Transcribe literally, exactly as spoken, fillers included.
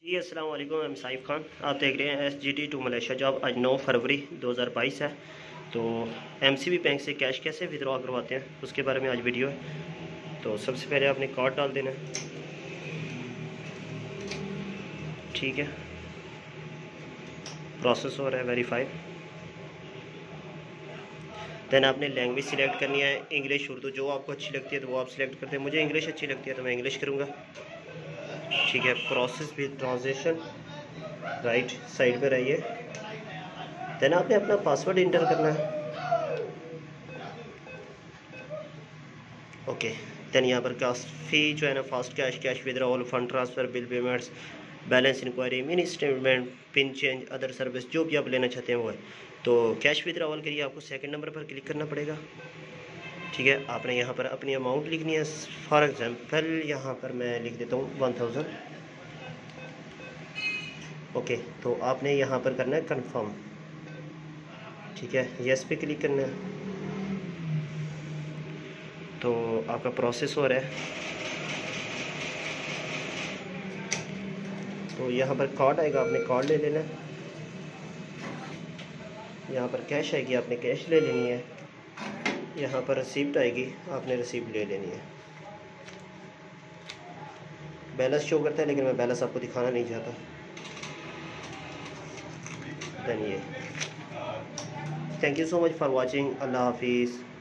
जी अस्सलाम वालेकुम, मैं साइफ खान। आप देख रहे हैं S G T to Malaysia job. आज नौ फरवरी दो हज़ार बाईस है। तो एम सी बी बैंक से कैश कैसे विड्रॉ करवाते हैं उसके बारे में आज वीडियो है। तो सबसे पहले आपने कार्ड डाल देना है, ठीक है। प्रोसेस हो रहा है वेरीफाई। देन आपने लैंग्वेज सिलेक्ट करनी है, इंग्लिश उर्दू जो आपको अच्छी लगती है तो वो आप सिलेक्ट करते हैं। मुझे इंग्लिश अच्छी लगती है तो मैं इंग्लिश करूँगा, ठीक है। Process with transaction, right side पे रहिए। देन आपने अपना पासवर्ड इंटर करना है, ओके। देन यहाँ पर काफ़ी जो है ना fast cash, cash withdrawal, fund transfer, bill payments, balance inquiry, mini statement, pin change, other service, जो भी आप लेना चाहते हैं वो है। तो कैश विड्रॉल के लिए आपको सेकंड नंबर पर क्लिक करना पड़ेगा, ठीक है। आपने यहाँ पर अपनी अमाउंट लिखनी है। फॉर एग्जांपल यहाँ पर मैं लिख देता हूँ वन थाउजेंड, ओके। तो आपने यहाँ पर करना है कंफर्म, ठीक है। यस पे क्लिक करना है। तो आपका प्रोसेस हो रहा है। तो यहाँ पर कार्ड आएगा, आपने कार्ड ले लेना है। यहाँ पर कैश आएगी, आपने कैश ले लेनी है। यहाँ पर रिसीप्ट आएगी, आपने रिसीप्ट ले लेनी है। बैलेंस शो करता है लेकिन मैं बैलेंस आपको दिखाना नहीं चाहता। देन ये, thank you so much for watching. अल्लाह हाफिज़।